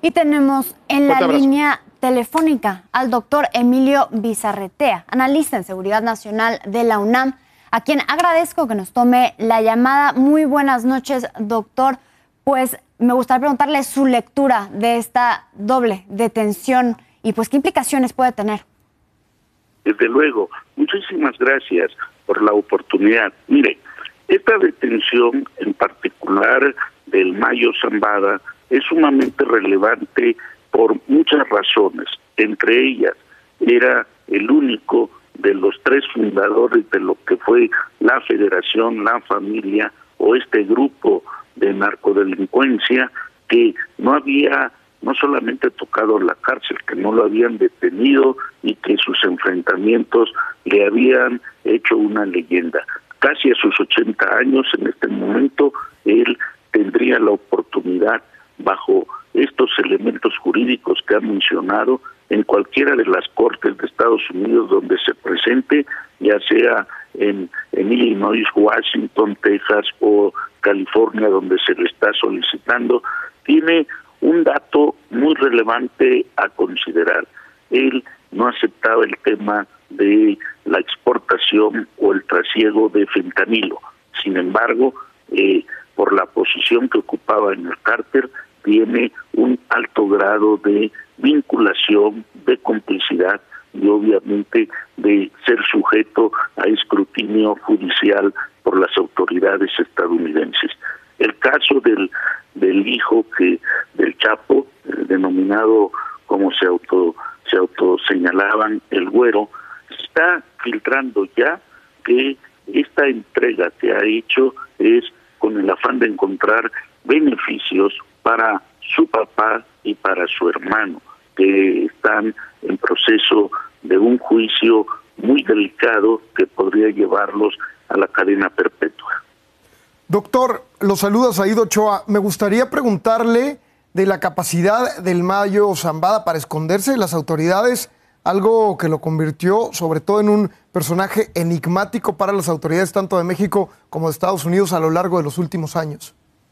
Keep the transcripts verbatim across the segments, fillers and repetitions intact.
Y tenemos en la línea telefónica al doctor Emilio Bizarretea, analista en Seguridad Nacional de la UNAM, a quien agradezco que nos tome la llamada. Muy buenas noches, doctor. Pues me gustaría preguntarle su lectura de esta doble detención y pues qué implicaciones puede tener. Desde luego, muchísimas gracias por la oportunidad. Mire, esta detención en particular del Mayo Zambada es sumamente relevante por muchas razones. Entre ellas, era el único de los tres fundadores de lo que fue la Federación, la Familia o este grupo de narcodelincuencia que no había no solamente tocado la cárcel, que no lo habían detenido y que sus enfrentamientos le habían hecho una leyenda. Casi a sus ochenta años, en este momento, él tendría la oportunidad, bajo estos elementos jurídicos que ha mencionado, en cualquiera de las cortes de Estados Unidos donde se presente, ya sea en, en Illinois, Washington, Texas o California, donde se le está solicitando, tiene un dato muy relevante a considerar. Él no aceptaba el tema de la exportación o el trasiego de fentanilo. Sin embargo, eh, por la posición que ocupaba en el cártel, tiene un alto grado de vinculación, de complicidad y obviamente de ser sujeto a escrutinio judicial por las autoridades estadounidenses. El caso del del hijo que del Chapo, eh, denominado como se auto se autoseñalaban el Güero, está filtrando ya que esta entrega que ha hecho es con el afán de encontrar beneficios para su papá y para su hermano, que están en proceso de un juicio muy delicado que podría llevarlos a la cadena perpetua. Doctor, los saluda Said Ochoa. Me gustaría preguntarle de la capacidad del Mayo Zambada para esconderse de las autoridades, algo que lo convirtió sobre todo en un personaje enigmático para las autoridades tanto de México como de Estados Unidos a lo largo de los últimos años.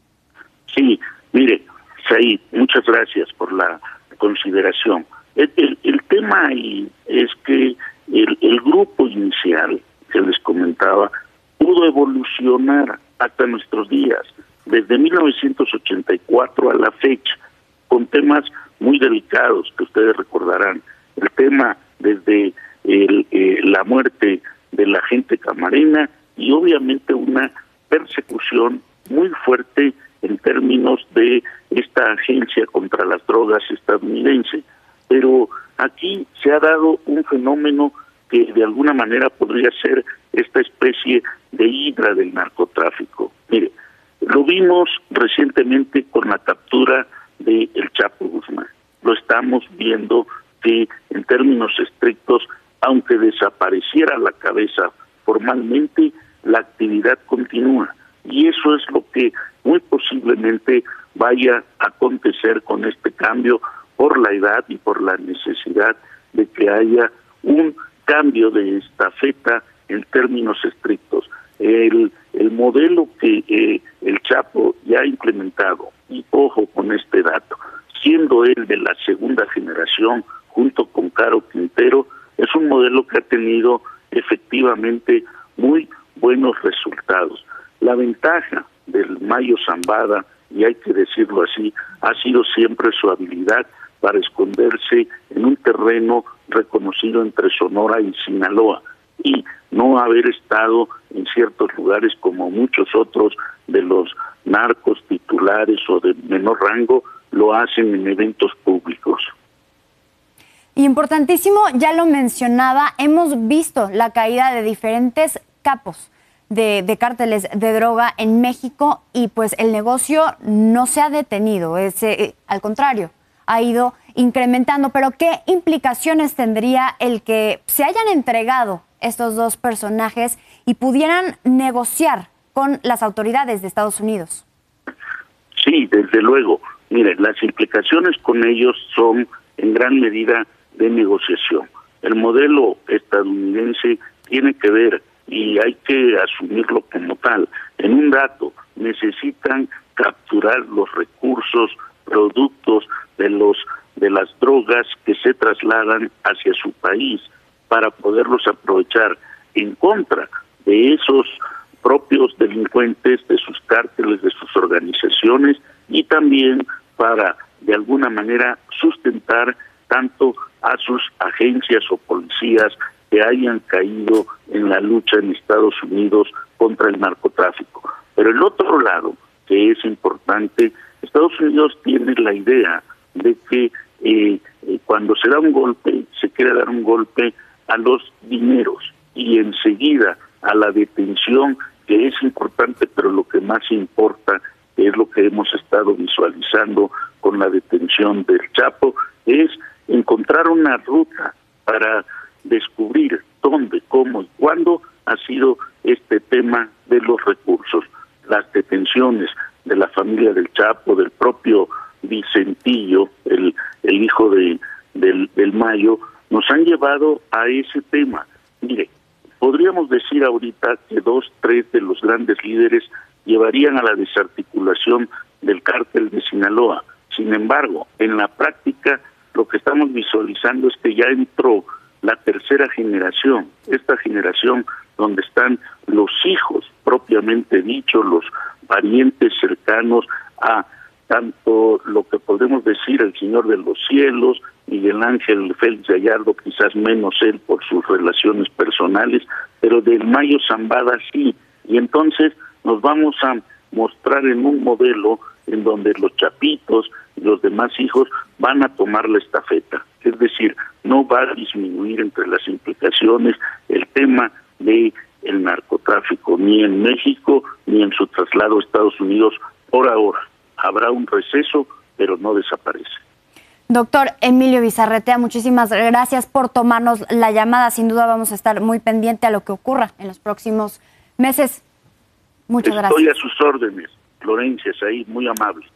Sí, mire, Said, muchas gracias por la consideración. El, el, el tema ahí es que el, el grupo inicial que les comentaba pudo evolucionar hasta nuestros días, desde mil novecientos ochenta y cuatro a la fecha, con temas muy delicados que ustedes recordarán. El tema desde el, eh, la muerte de la agente Camarena y obviamente una persecución muy fuerte en términos de esta agencia contra las drogas estadounidense. Pero aquí se ha dado un fenómeno que de alguna manera podría ser esta especie de hidra del narcotráfico. Mire, lo vimos recientemente con la captura de el Chapo Guzmán. Lo estamos viendo que en términos estrictos, aunque desapareciera la cabeza formalmente, la actividad continúa. Y eso es lo que muy posiblemente vaya a acontecer con este cambio por la edad y por la necesidad de que haya un cambio de estafeta en términos estrictos. El, el modelo que eh, el Chapo ya ha implementado, y ojo con este dato, siendo él de la segunda generación junto con Caro Quintero, es un modelo que ha tenido efectivamente muy buenos resultados. La ventaja del Mayo Zambada, y hay que decirlo así, ha sido siempre su habilidad para esconderse en un terreno reconocido entre Sonora y Sinaloa y no haber estado en ciertos lugares como muchos otros de los narcos titulares o de menor rango lo hacen en eventos públicos. Importantísimo, ya lo mencionaba, hemos visto la caída de diferentes capos de, de cárteles de droga en México y pues el negocio no se ha detenido, es, eh, al contrario, ha ido incrementando. Pero ¿qué implicaciones tendría el que se hayan entregado estos dos personajes y pudieran negociar con las autoridades de Estados Unidos? Sí, desde luego. Mire, las implicaciones con ellos son en gran medida de negociación. El modelo estadounidense tiene que ver, y hay que asumirlo como tal, en un dato, necesitan capturar los recursos, productos de los drogas que se trasladan hacia su país para poderlos aprovechar en contra de esos propios delincuentes, de sus cárteles, de sus organizaciones, y también para de alguna manera sustentar tanto a sus agencias o policías que hayan caído en la lucha en Estados Unidos contra el narcotráfico. Pero el otro lado, que es importante, Estados Unidos tiene la idea de que eh, eh, cuando se da un golpe, se quiere dar un golpe a los dineros y enseguida a la detención, que es importante, pero lo que más importa, que es lo que hemos estado visualizando con la detención del Chapo, es encontrar una ruta para descubrir dónde, cómo y cuándo ha sido este tema de los recursos. Las detenciones de la familia del Chapo, del propio Vicentillo, el, el hijo de, del, del Mayo, nos han llevado a ese tema. Mire, podríamos decir ahorita que dos, tres de los grandes líderes llevarían a la desarticulación del cártel de Sinaloa. Sin embargo, en la práctica, lo que estamos visualizando es que ya entró la tercera generación, esta generación donde están los hijos propiamente dicho, los parientes cercanos a tanto lo que podemos decir el Señor de los Cielos, Miguel Ángel Félix Gallardo, quizás menos él por sus relaciones personales, pero del Mayo Zambada sí, y entonces nos vamos a mostrar en un modelo en donde los chapitos y los demás hijos van a tomar la estafeta, es decir, no va a disminuir entre las implicaciones el tema de el narcotráfico, ni en México, ni en su traslado a Estados Unidos por ahora. Habrá un receso, pero no desaparece. Doctor Emilio Bizarretea, muchísimas gracias por tomarnos la llamada. Sin duda vamos a estar muy pendiente a lo que ocurra en los próximos meses. Muchas gracias. Estoy a sus órdenes, Florencia, es ahí muy amable.